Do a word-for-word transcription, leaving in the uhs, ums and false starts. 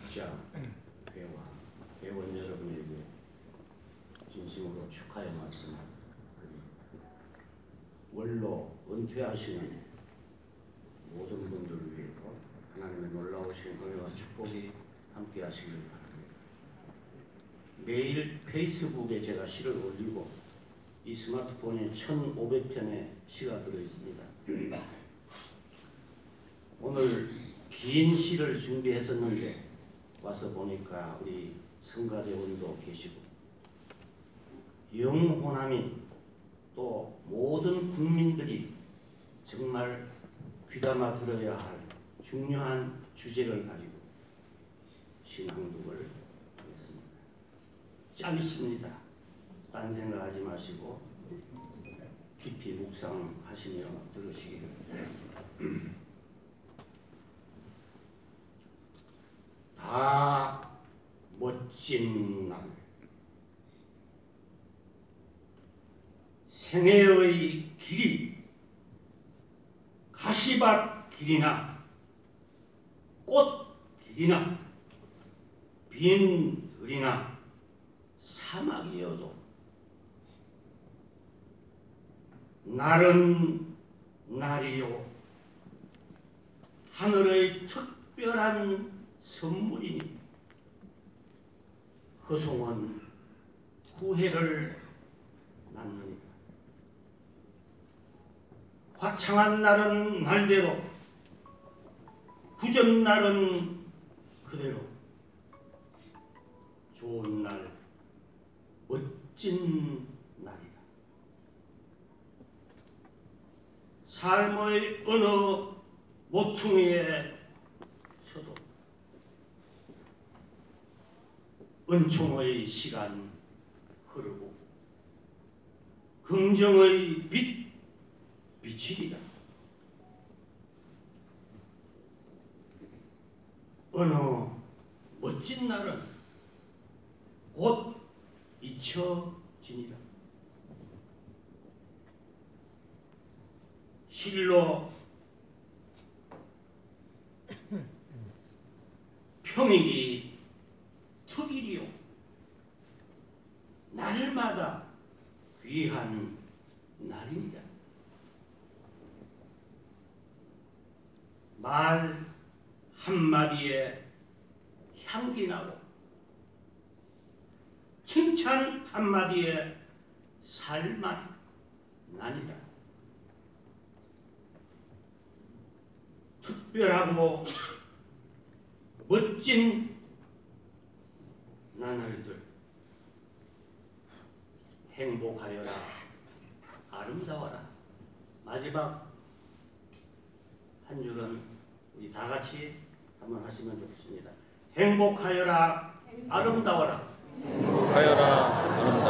입자 회와 회원 여러분에게 진심으로 축하의 말씀 드립니다. 원로 은퇴하시는 모든 분들을 위해서 하나님의 놀라우신 은혜와 축복이 함께 하시길 바랍니다. 매일 페이스북에 제가 시를 올리고 이 스마트폰에 천오백 편의 시가 들어있습니다. 오늘 긴 시를 준비했었는데 와서 보니까 우리 성가대원도 계시고 영호남이 또 모든 국민들이 정말 귀담아 들어야 할 중요한 주제를 가지고 신앙독을 하겠습니다. 짧습니다. 딴 생각하지 마시고 깊이 묵상하시며 들으시기를 바랍니다. 다 멋진 날 생애의 길이 가시밭 길이나 꽃 길이나 빈 들이나 사막이어도 날은 날이요 하늘의 특별한 선물이니 허송은 후회를 낳느니라. 화창한 날은 날대로 후전 날은 그대로 좋은 날 멋진 날이라. 삶의 어느 모퉁이에 서도 은총의 시간 흐르고 긍정의 빛 비치리라. 어느 멋진 날은 곧 잊혀지니라. 실로 평익이 특일이요 날마다 귀한 날입니다. 말 한마디에 향기 나고 칭찬 한마디에 살맛 나니라. 특별하고 멋진 나날들 행복하여라 아름다워라. 마지막 한 줄은 우리 다 같이 한번 하시면 좋겠습니다. 행복하여라 아름다워라. 행복하여라 아름다워라.